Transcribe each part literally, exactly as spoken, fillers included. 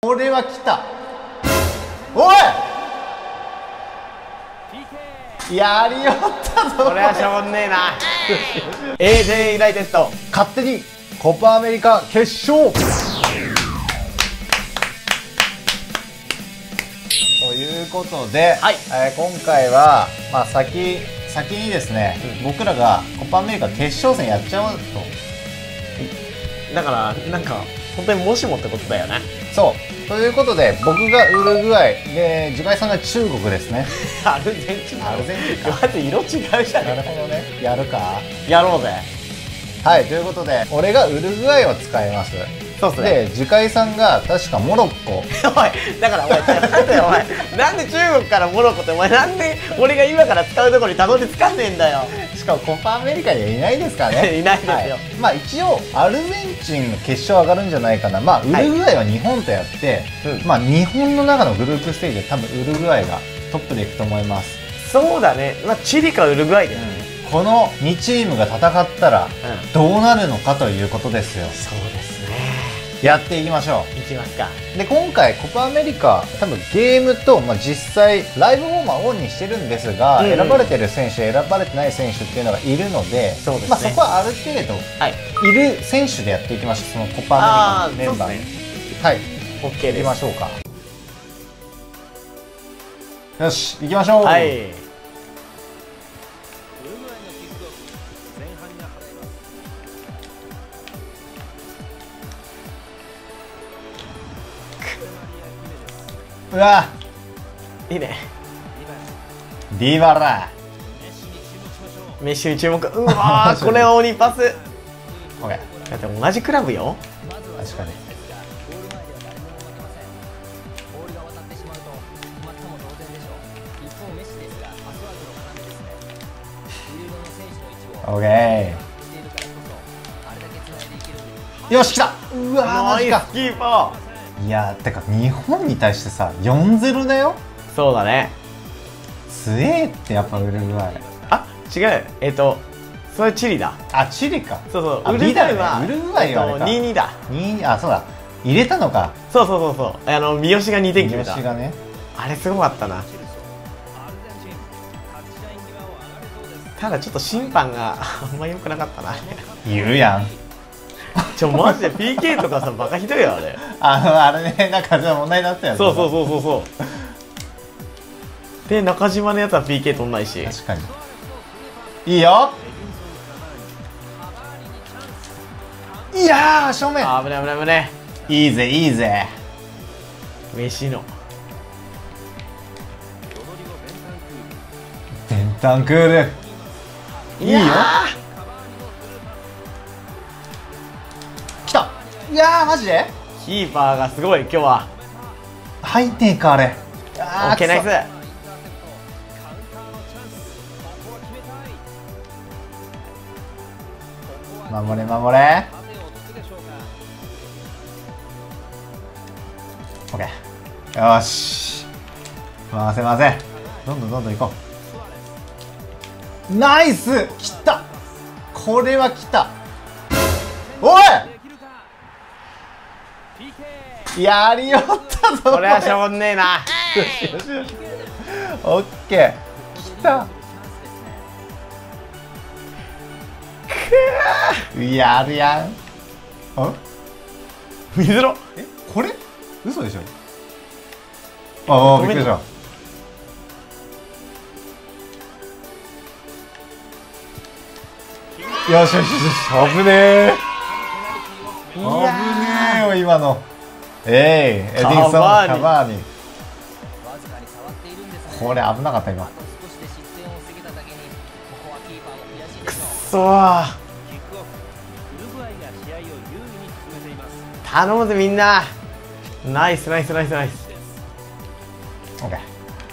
これは来た。おい、やりよったぞ。 これはしょうがねえな。エージェー ユナイテッド勝手にコパアメリカ決勝ということで、 はい、 えー、今回は、まあ、先先にですね、うん、僕らがコパアメリカ決勝戦やっちゃおうと。 だからなんか本当にもしもってことだよね。 そうということで、僕がウルグアイでジュガイさんが中国ですね。 アルゼンチンアルゼンチンか。 まず色違うじゃん。 なるほどね。やるか。 やろうぜ。 はい、ということで俺がウルグアイを使います。 そうっすね。 でジュカイさんが確かモロッコ。 おい、だからお前ちょっと待ってよ、お前なんで中国からモロッコって、お前なんで俺が今から使うところにたどり着かねえんだよ。 しかもコパアメリカにはいないですからね。 いないですよ。はい、 まあ一応アルゼンチンの決勝上がるんじゃないかな。まあウルグアイは日本とやって、はい、まあ日本の中のグループステージで多分ウルグアイがトップでいくと思います。そうだね。 まあチリかウルグアイで、ね、 うん、このにチームが戦ったらどうなるのかということですよ。 そうですね。 やっていきましょう。 いきますか。 で今回コパアメリカ多分ゲームと、まあ、実際ライブフォーマーオンにしてるんですが、うんうん、選ばれてる選手選ばれてない選手っていうのがいるので、そうですね、まあそこはある程度、はい、いる選手でやっていきましょう。そのコパアメリカのメンバーに、ね、はい OK です。いきましょうか。よし行きましょう。はい、うわいいね。 ディバラメッシに注目。うわーこれは鬼パス。 オッケー。だって同じクラブよ。 確かに。オッケー。よし来た。うわーマジか。 キーパー。 いやてか日本に対してさ よんたいゼロ だよ。 そうだね。 強えってやっぱウルグアイ。 あ違う、えっ、ー、とそれチリだ。 あチリか。 そうそうウルグアイは、 ね、ウルグアイはあれか にたいに だ。にたいに、あそうだ入れたのか。 そうそうそうそう、あの三好がにてん決めた。 三好がね、 あれすごかったな。ただちょっと審判があんま良くなかったな。 言うやん。 ちょマジで ピーケー とかさバカひどいよあれ。 あのあれね、なんかじゃ問題になったよね。 そうそうそうそうそう。で中島のやつは ピーケー 取んないし。 確かに。いいよ。いやー正面。 あ危ない危ない危ない。 いいぜいいぜ。 飯のベンタンクールいいよ。いやーマジでキーパーがすごい今日は。 入っていかあれ。 オッケーナイス。 守れ守れ。オッケー。よし回せ回せ。どんどんどんどん行こう。ナイス来た。これは来た。おいやりよったぞ。 これはしょうがねえな。 オッケー来た。くーやるやん。あ水ろ。 えこれ嘘でしょ。ああびっくりした。よしよしよし。危ねえ危ねえよ今の。えいエディソンカバーニ。これ危なかった今。 くっそー。頼むぜみんな。ナイスナイスナイスナイス。 オッケー。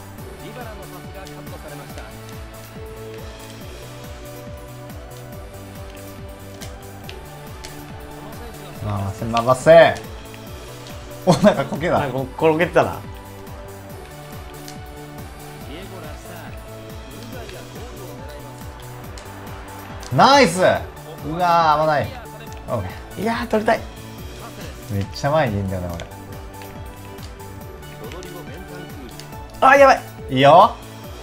回せ回せ。おなんかこけだ。 なんか転げてたな。 ナイス。うわー危ない。オッケー。いやー取りたい。 めっちゃ前にいいんだよな俺。 あ、やばい。 いいよ。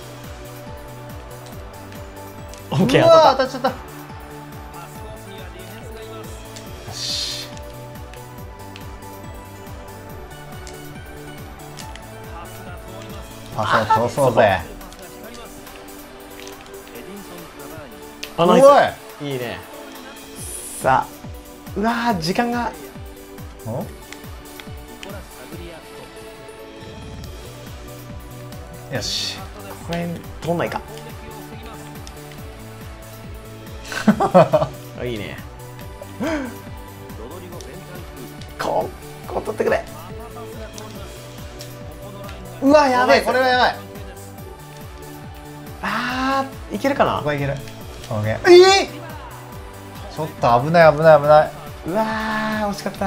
オッケー。 うわー、当たっちゃった。よし。パスを通そうぜ。 あ、ナイス。いいね。さあ、うわー、時間が。 およし。 これ通んないか。いいね。ここ取ってくれ。 うわ、やべえ、これはやばい。 あー、いけるかな。 ここはいける。オッケー。ええ、ちょっと危ない危ない危ない。 うわー、惜しかった。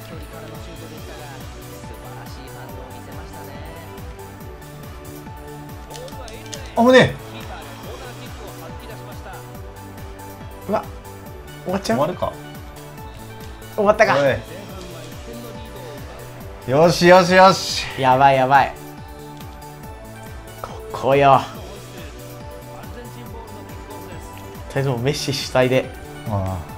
危ねえ。うわ、終わっちゃう。 終わるか。 終わったか。 よしよしよし。 やばいやばい。ここよ。とりあえずもうメッシ主体で。 ああ、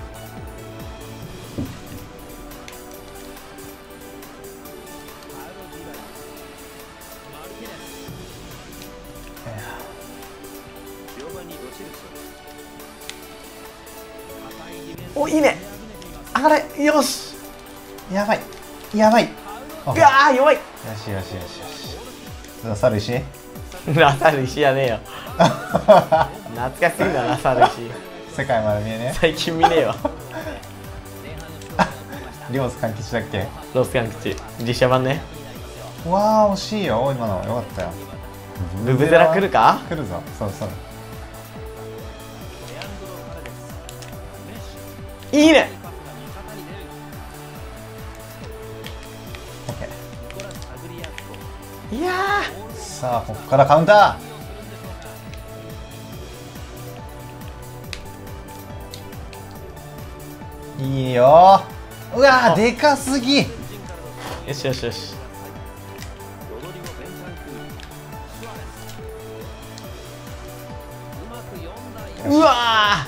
お、いいね。上がれ。よし。 やばいやばい。 うわー、弱い。 よしよしよしよし。ラサル石。 ラサル石やねえよ。懐かしすぎだ、ラサル石。 世界まで見えね。 最近見ねえわ。 リオス歓吉だっけ。 ロスカン吉実写版ね。 わあ、惜しいよ今の。よかったよ。 ブブゼラ来るか。 来るぞ。そうそう。 いいね。 オッケー。いやー。さあここからカウンター。いいよ。うわー、でかすぎ。 よしよしよし。うわ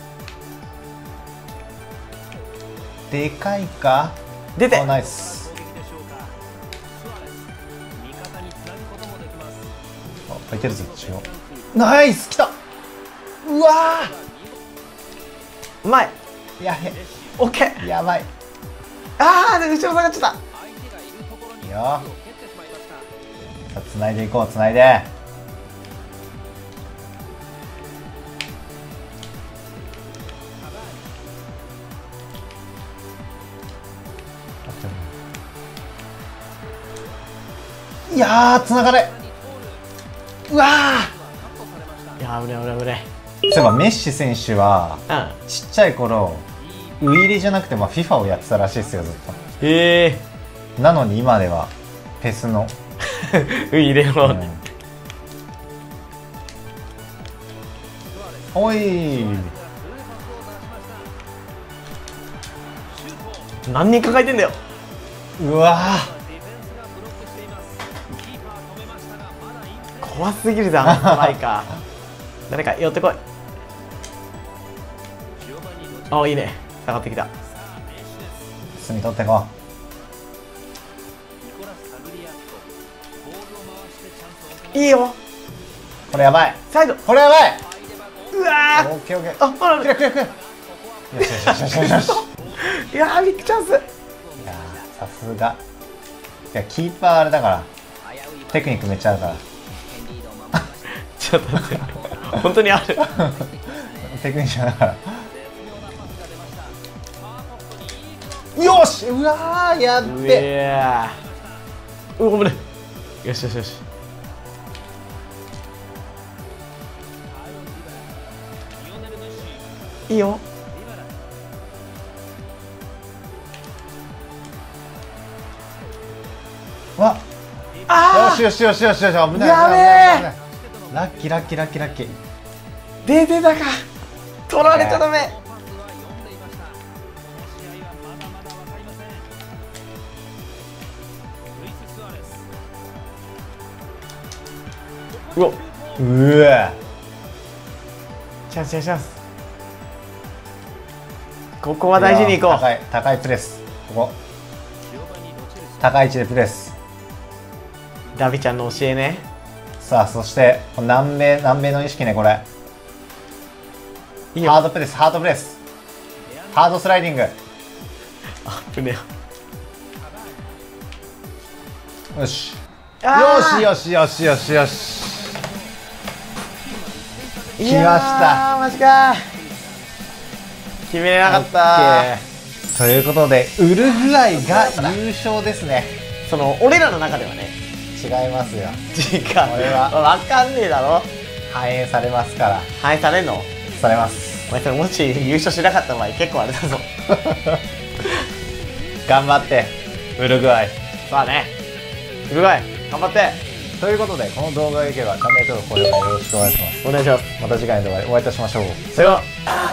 ー、でかいか。 出て。 ナイス。あ、いけるぞ一応。ナイス、きた。うわー、うまい。 やべ。 オッケー。 やばい。 あー、後ろ下がっちゃった。 いいよ。さあ繋いでいこう、繋いで。いやー、繋がれ。うわー、いやー、危ない危ない危ない。 そういえばメッシ選手は、うん、ちっちゃい頃ウイイレじゃなくても フィファ をやってたらしいですよ、ずっと。 へえー。なのに今ではペスのウイイレの、うん、 おい、 何人抱えてんだよ。 うわー、 怖すぎるだ、ストライカー。誰か寄ってこい。あ、いいね。下がってきた。 隅取ってこう。いいよ。 これやばい。 サイド。 これやばい。 うわー。 オッケーオッケー。 あ、ほら、 クリアクリアクリア。よしよしよしよしよし。 いやー、ビッグチャンス。いやー、さすが。いや、キーパーあれだから。テクニックめっちゃあるから。 ちょっと待って。本当にある。 テクニックだから。よし、うわー、やっべ。 うわー。うわ、危ない。よしよしよし。いいよ。 わ、 あよしよしよしよしよし、危ない危ない危ない。 やべえ。 ラッキーラッキーラッキーラッキー。 出てたか。取られちゃダメ。 うわうわチャンスチャンスチャンス。ここは大事にいこう。 高い高いプレス、ここ高い位置でプレス。 ダビちゃんの教えね。 さあそして南米南米の意識ね、これいいよ。 ハードプレスハードプレスハードスライディング。 あぶねよしあーよしよしよしよしよしい来ましたやーマジか。決めれなかった。 ということでウルグアイが優勝ですね。 その俺らの中ではね。 違いますよ。 違う。 俺は分かんねえだろ。 反映されますから。 反映されんの？ されます。 お前それもし優勝しなかった場合結構あれだぞ。 頑張ってウルグアイ。 さあね、ウルグアイ頑張って。 ということでこの動画が良ければチャンネル登録高評価よろしくお願いします。 お願いします。 また次回の動画でお会いいたしましょう。 さよなら。